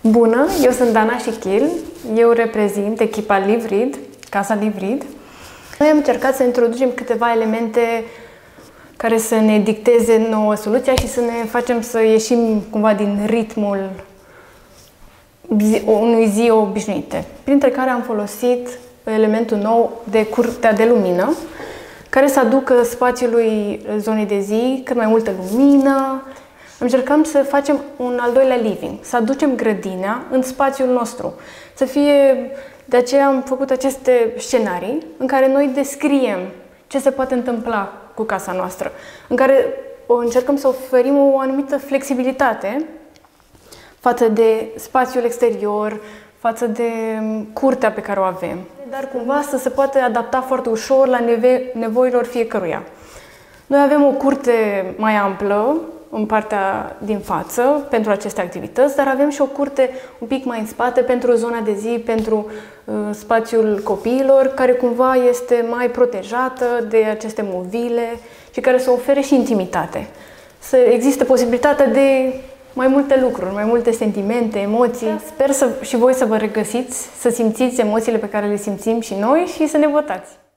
Bună, eu sunt Dana Shichil, eu reprezint echipa Livrid, Casa Livrid. Noi am încercat să introducem câteva elemente care să ne dicteze nouă soluția și să ne facem să ieșim cumva din ritmul unui zi obișnuite, printre care am folosit elementul nou de curtea de lumină, care să aducă spațiului zonei de zi cât mai multă lumină. Încercăm să facem un al doilea living, să aducem grădina în spațiul nostru, să fie. De aceea am făcut aceste scenarii în care noi descriem ce se poate întâmpla cu casa noastră, în care încercăm să oferim o anumită flexibilitate față de spațiul exterior, față de curtea pe care o avem, dar cumva să se poate adapta foarte ușor la nevoilor fiecăruia. Noi avem o curte mai amplă în partea din față pentru aceste activități, dar avem și o curte un pic mai în spate pentru zona de zi, pentru spațiul copiilor, care cumva este mai protejată de aceste movile și care să ofere și intimitate. Să existe posibilitatea de mai multe lucruri, mai multe sentimente, emoții. Sper și voi să vă regăsiți, să simțiți emoțiile pe care le simțim și noi și să ne votați.